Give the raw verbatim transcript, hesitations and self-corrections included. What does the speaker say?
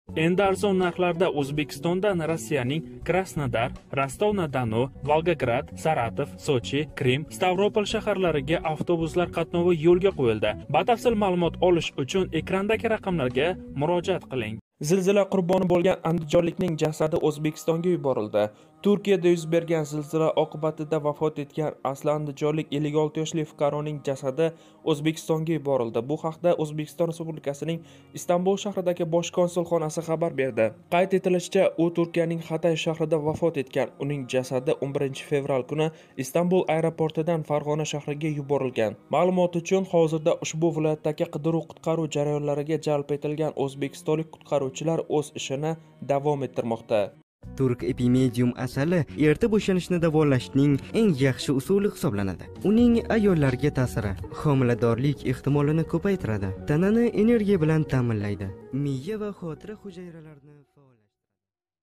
Endi arzon narxlarda O'zbekistondan Rossiyaning Krasnodar, Rostov-na-Donu, Volgograd, Saratov, Sochi, Krim, Stavropol shaharlariga avtobuslar qatnovi yo'lga qo'yildi. Batafsil ma'lumot olish uchun ekrandagi raqamlarga murojaat qiling. Zilzila qurboni bo'lgan andijonlikning jasadi O'zbekistonga yuborildi. Turkiyada yuz bergan zilzila oqibatida vafot etgan asli andijonlik ellik olti yoshli fuqaroning jasadi O'zbekistonga yuborildi. Bu haqda O'zbekiston Respublikasining Istanbul shahridagi bosh konsulxonasi xabar berdi. Qayd etilishicha, u Turkiyaning Hatay shahrida vafot etgan. Uning jasadi o'n birinchi fevral kuni Istanbul aeroportidan Farg'ona shahriga yuborilgan. Ma'lumot uchun, hozirda ushbu viloyatdagi qidiruv-qutqaruv jarayonlariga jalb etilgan o'zbekistonlik qutqaruvchilar o'z ishini davom ettirmoqda. Turk epimedium asali erta bo'shanishni davolashning eng yaxshi usuli hisoblanadi. Uning ayollarga ta'siri homiladorlik ehtimolini ko'paytiradi, tanani energiya bilan ta'minlaydi, miya va xotira hujayralarini faollashtiradi.